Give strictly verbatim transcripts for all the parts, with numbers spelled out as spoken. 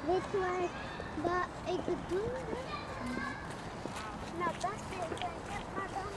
Weet je waar, waar ik het doe? Nou, dat is het. Maar dan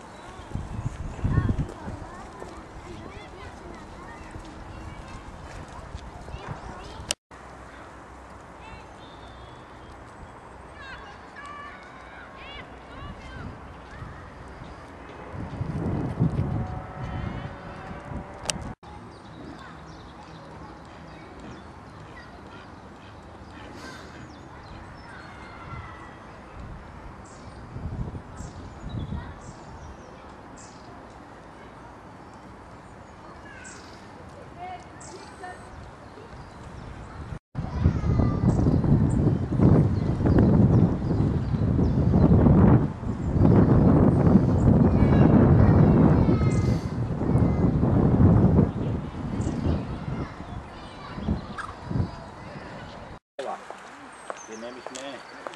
die neem ik mee.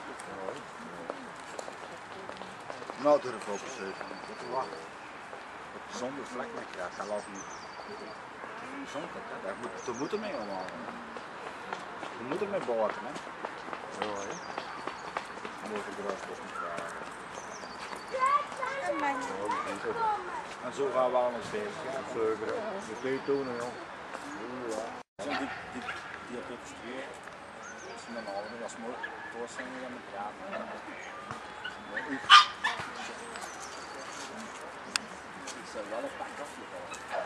Nou durf op zeven. Wacht. Zonder vlek met krijgt, dat laat niet. Zonder, hè? Dat moet, dat moet er mee allemaal. We moeten mee boten, hè? Ja, hè? Dan wordt de grasbos niet vragen. En zo gaan we allemaal bezig. Zeker, dat kun je doen, joh. Die, die, die heb ik gestuurd. Dat is normaal, dat is mooi. Dat zijn we dan met praten. Ik zou wel een pak afgevallen.